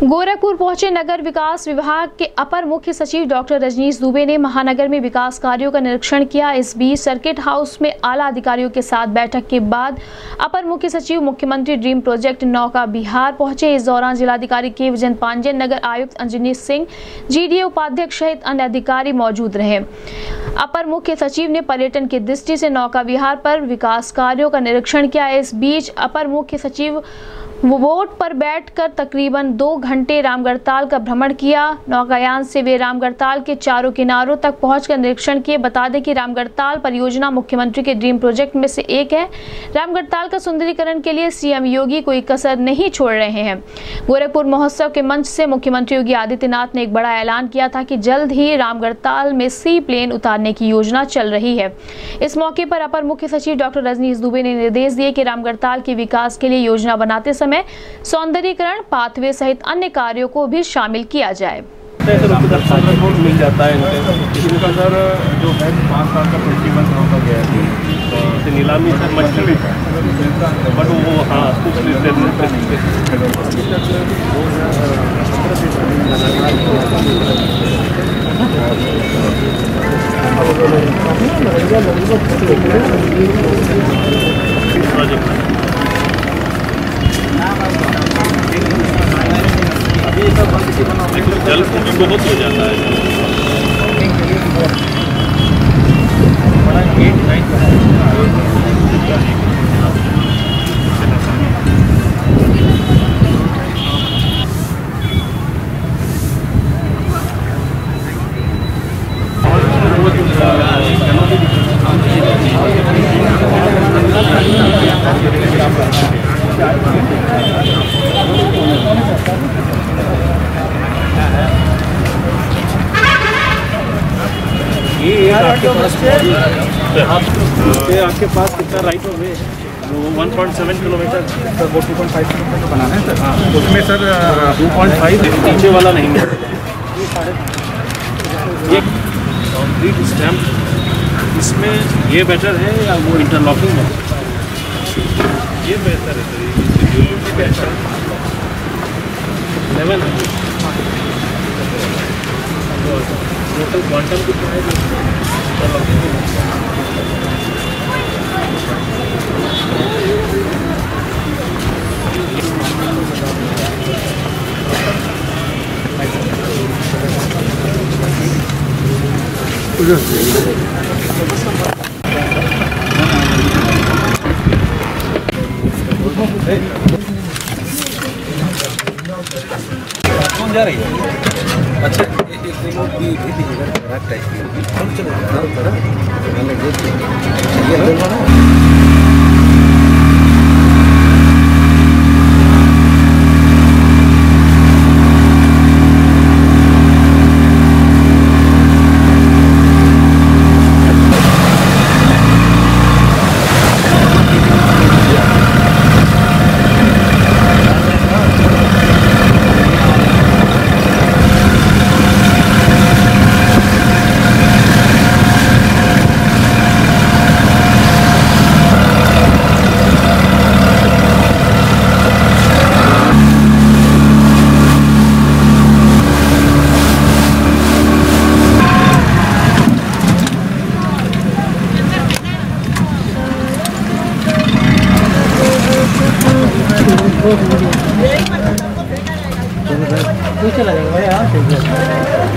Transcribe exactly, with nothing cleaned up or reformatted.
गोरखपुर पहुंचे नगर विकास विभाग के अपर मुख्य सचिव डॉक्टर रजनीश दुबे ने महानगर में विकास कार्यों का निरीक्षण किया। इस बीच सर्किट हाउस में आला अधिकारियों के साथ बैठक के बाद अपर मुख्य सचिव मुख्यमंत्री ड्रीम प्रोजेक्ट नौका बिहार पहुंचे। इस दौरान जिलाधिकारी के विजन पांडेयन, नगर आयुक्त अंजनी सिंह, जीडीए उपाध्यक्ष सहित अन्य अधिकारी मौजूद रहे। अपर मुख्य सचिव ने पर्यटन की दृष्टि से नौका विहार पर विकास कार्यों का निरीक्षण किया। इस बीच अपर मुख्य सचिव बोट पर बैठकर तकरीबन दो घंटे रामगढ़ताल का भ्रमण किया। नौकायान से वे रामगढ़ताल के चारों किनारों तक पहुंचकर निरीक्षण किए। बता दें कि रामगढ़ताल परियोजना मुख्यमंत्री के ड्रीम प्रोजेक्ट में से एक है। रामगढ़ताल का सुंदरीकरण के लिए सीएम योगी कोई कसर नहीं छोड़ रहे हैं। गोरखपुर महोत्सव के मंच से मुख्यमंत्री योगी आदित्यनाथ ने एक बड़ा ऐलान किया था कि जल्द ही रामगढ़ताल में सी प्लेन उतारने की योजना चल रही है। इस मौके पर अपर मुख्य सचिव डॉक्टर रजनीश दुबे ने निर्देश दिए कि रामगढ़ताल के विकास के लिए योजना बनाते समय में सौंदर्यीकरण, पाथवे सहित अन्य कार्यों को भी शामिल किया जाए। मिल जाता है इनका सर जो है पाँच साल का प्रतिबंध होता गया है तो नीलामी सर मछली बट वो हाँ जल बहुत हो जाता है। ये आपके पास ये आपके पास कितना राइट ऑफ वे वो one point seven kilometre sir वो टू पॉइंट फाइव किलोमीटर बनाना है सर। हाँ उसमें सर टू पॉइंट फाइव नीचे वाला नहीं है। ये कंक्रीट स्टैम्प इसमें ये बेटर है या वो इंटरलॉकिंग है? ये बेहतर है सर। लेवल टोटल क्वांटम कितना है? कौन जा रही है? अच्छा भी दीजिएगा टाइप की चला जाएगा यार।